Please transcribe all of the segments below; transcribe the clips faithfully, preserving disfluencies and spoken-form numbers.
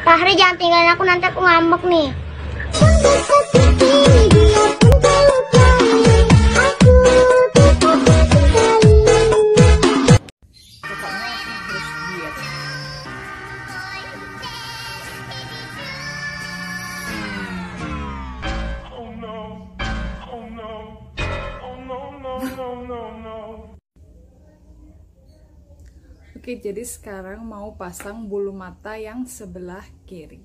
Fahri jangan tinggalin aku, nanti aku ngambek nih. Oke, jadi sekarang mau pasang bulu mata yang sebelah kiri.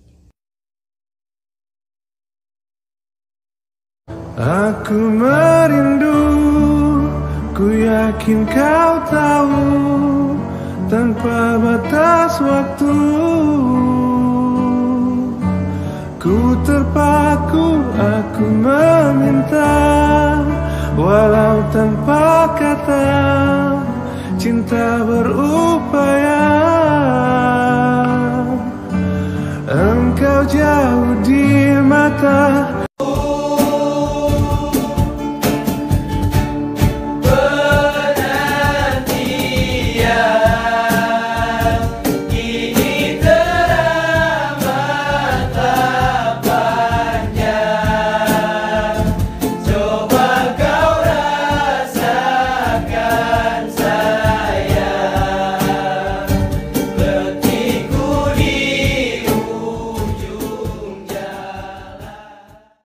Aku merindu, ku yakin kau tahu, tanpa batas waktu. Ku terpaku, aku meminta, walau tanpa kata, cinta berupaya. Engkau jauh di mata,